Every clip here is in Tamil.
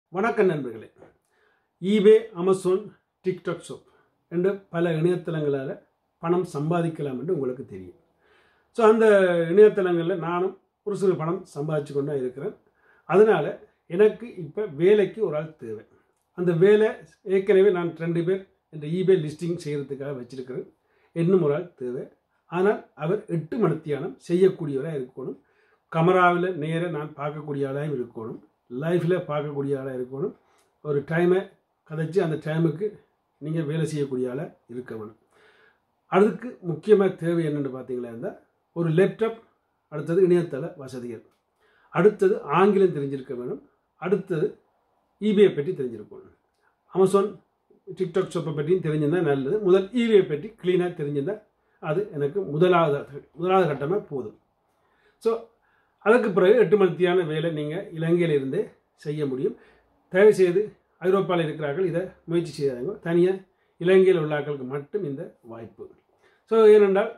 வணக்கம் நண்பர்களே. ஈபே, அமேசான், டிக்டாக் ஷாப் என்ற பல இணையதளங்களால் பணம் சம்பாதிக்கலாம் என்று உங்களுக்கு தெரியும். ஸோ அந்த இணையதளங்களில் நானும் ஒரு சில பணம் சம்பாதிச்சு கொண்டு இருக்கிறேன். அதனால் எனக்கு இப்போ வேலைக்கு ஒரு ஆள் தேவை. அந்த வேலை ஏற்கனவே நான் 2 பேர் இந்த ஈபே லிஸ்டிங் செய்கிறதுக்காக வச்சுருக்கிறேன். இன்னும் ஒரு ஆள் தேவை. ஆனால் அவர் 8 மணித்தியானம் செய்யக்கூடியவராக இருக்கணும். கமராவில் நேராக நான் பார்க்கக்கூடிய ஆளாக இருக்கணும். லைஃப்பில் பார்க்கக்கூடிய ஆளாக இருக்கணும். ஒரு டைமை கதைச்சி அந்த டைமுக்கு நீங்கள் வேலை செய்யக்கூடிய ஆளாக இருக்க வேணும். அதுக்கு முக்கியமாக தேவை என்னென்னு பார்த்தீங்களா இருந்தால் ஒரு லேப்டாப், அடுத்தது இணையதள வசதிகள், அடுத்தது ஆங்கிலம் தெரிஞ்சிருக்க வேணும், அடுத்தது ஈபே பற்றி தெரிஞ்சிருக்கணும். அமேசான், டிக்டாக் ஷாப்பை பற்றியும் தெரிஞ்சிருந்தால் நல்லது. முதல் ஈபே பற்றி க்ளீனாக தெரிஞ்சிருந்தால் அது எனக்கு முதலாவது கட்டமாக போதும். ஸோ அதுக்கு பிறகு 8 மணித்தியான வேலை நீங்கள் இலங்கையிலிருந்தே செய்ய முடியும். தயவுசெய்து ஐரோப்பாவில் இருக்கிறார்கள் இதை முயற்சி செய்யாதீங்க. தனியாக இலங்கையில் உள்ள ஆட்களுக்கு மட்டும் இந்த வாய்ப்பு. ஸோ ஏனென்றால்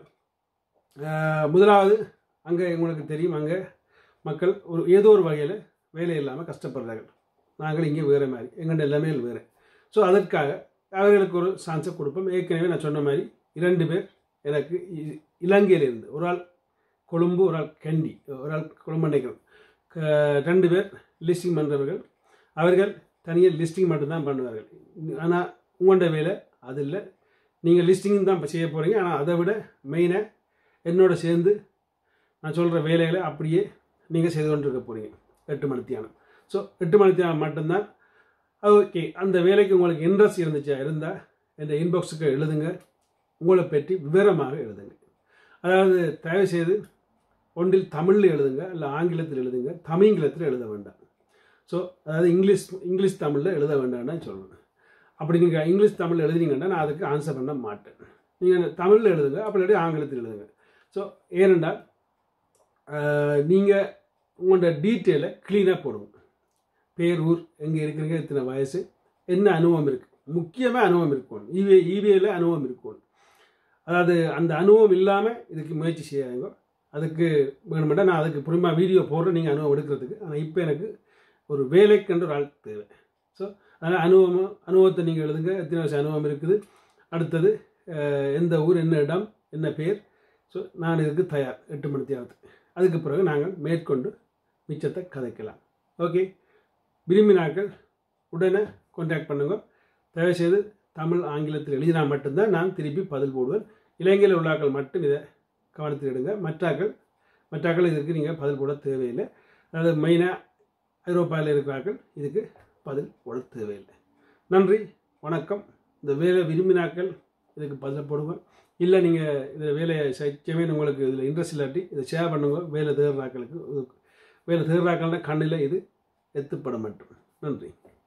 முதலாவது அங்கே உங்களுக்கு தெரியும், அங்கே மக்கள் ஏதோ ஒரு வகையில் வேலை இல்லாமல் கஷ்டப்படுறார்கள். நாங்கள் இங்கே வேறு மாதிரி, எங்கள்ட எல்லாமே வேறு. ஸோ அதற்காக அவர்களுக்கு ஒரு சான்ஸை கொடுப்போம். ஏற்கனவே நான் சொன்ன மாதிரி 2 பேர் எனக்கு இலங்கையிலிருந்து, ஒரு ஆள் கொழும்பு, ஒரு ஆள் கண்டி, ஒரு ஆள் கொழும்பு நினைக்கிறோம், 2 பேர் லிஸ்டிங் பண்ணுறவர்கள். அவர்கள் தனியாக லிஸ்டிங் மட்டும்தான் பண்ணுவார்கள். ஆனால் உங்களோட வேலை அது இல்லை. நீங்கள் லிஸ்டிங் தான் செய்ய போகிறீங்க. ஆனால் அதை விட மெயினாக என்னோட சேர்ந்து நான் சொல்கிற வேலைகளை அப்படியே நீங்கள் செய்து கொண்டு இருக்க போகிறீங்க 8 மணித்தியானம். ஸோ 8 மணித்தியானம் மட்டும்தான். ஓகே, அந்த வேலைக்கு உங்களுக்கு இன்ட்ரெஸ்ட் இருந்தால் இந்த இன்பாக்ஸுக்கு எழுதுங்க. உங்களை பற்றி விவரமாக எழுதுங்க. அதாவது தயவுசெய்து ஒன்றில் தமிழில் எழுதுங்க, இல்லை ஆங்கிலத்தில் எழுதுங்க. தமிழ்ங்கிலத்தில் எழுத வேண்டாம். ஸோ அதாவது இங்கிலீஷ் தமிழில் எழுத வேண்டாம்னு சொல்லணும். அப்படி நீங்கள் இங்கிலீஷ் தமிழில் எழுதினீங்கன்னா நான் அதுக்கு ஆன்சர் பண்ண மாட்டேன். நீங்கள் தமிழில் எழுதுங்க, அப்படி இல்லாட்டி ஆங்கிலத்தில் எழுதுங்க. ஸோ ஏனென்றால் நீங்கள் உங்களோட டீட்டெயிலை க்ளீனாக போடுங்க. பேர், ஊர், எங்கே இருக்கிறீங்க, இத்தனை வயசு, என்ன அனுபவம் இருக்குது, முக்கியமாக அனுபவம் இருக்கணும். ஈவேயில் அனுபவம் இருக்கணும். அதாவது அந்த அனுபவம் இல்லாமல் இதுக்கு முயற்சி செய்யாங்க. அதுக்கு வேணுமெண்டா நான் அதுக்கு புரியுமா வீடியோ போடுறேன் நீங்கள் அனுபவம் எடுக்கிறதுக்கு. ஆனால் இப்போ எனக்கு ஒரு வேலைக்கென்று ஒரு ஆள் தேவை. ஸோ அதனால் அனுபவத்தை நீங்கள் எழுதுங்க. எத்தனை வருஷம் அனுபவம் இருக்குது, அடுத்தது எந்த ஊர், என்ன இடம், என்ன பேர். ஸோ நான் இதுக்கு தயார் 8 மணித்தியானத்துக்கு. அதுக்கு பிறகு நாங்கள் மேற்கொண்டு மிச்சத்தை கதைக்கலாம். ஓகே, விரும்பினாக்கள் உடனே கான்டாக்ட் பண்ணுங்க. தயவுசெய்து தமிழ், ஆங்கிலத்தில் எழுதினா மட்டும்தான் நான் திருப்பி பதில் போடுவேன். இலங்கையில் உள்ளாக்கள் மட்டும் இதை கவனத்தில் எடுங்க. மற்றாக்கள் இதுக்கு நீங்கள் பதில் போட தேவையில்லை. அதாவது மெயினாக ஐரோப்பாவில் இருக்கிறார்கள் இதுக்கு பதில் போட தேவையில்லை. நன்றி, வணக்கம். இந்த வேலை விரும்பினாக்கள் இதுக்கு பதில் போடுங்க. இல்லை நீங்கள் இந்த வேலையை செய்யவே உங்களுக்கு இதில் இன்ட்ரெஸ்ட் இல்லாட்டி இதை ஷேர் பண்ணுங்க. வேலை தேர்றாக்களுக்கு, வேலை தேர்றாக்கள்னா கண்ணில் இது எத்துப்பட மட்டும். நன்றி.